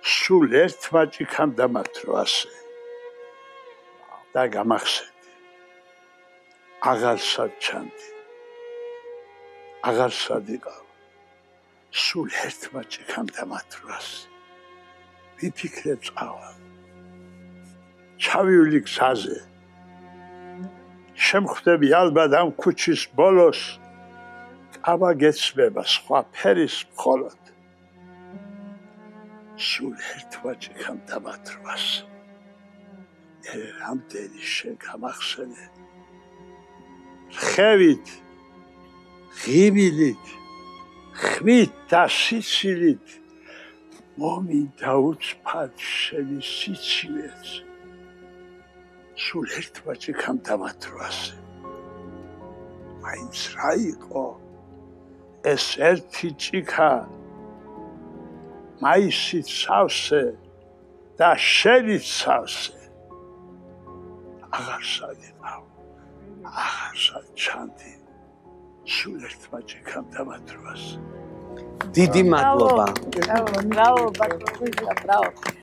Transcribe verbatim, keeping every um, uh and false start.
სულ ერთმა ჭიქამ დამათრო ასე და გამახსენდი აღარ საჩანდი აღარ სადიყავ სულ ერთმა ჭიქამ დამათრო ასე ვიფიქრე წავალ ჩავივლი გზაზე შემხვდები ალბათ ამ ქუჩის ბოლოს აბა გეცმება სხვა ფერის მხოლოდ სულ ერთმა ჭიქამ დამათრო ასე რამდენი შენ გამახსენე ხევით ღიმილით ხვით და სიცილით მომინდა უცბად შენი სიცივეც სულ ერთმა ჭიქამ დამათრო ასე მაინც რა იყო ეს ერთი ჭიქა მაისით სავსე და შენით სავსე აღარ სადიყავ აღარ საჩანდი სულ ერთმა ჭიქამ დამათრო ასე დიდი მადლობა Bravo, bravo, bravo, bravo.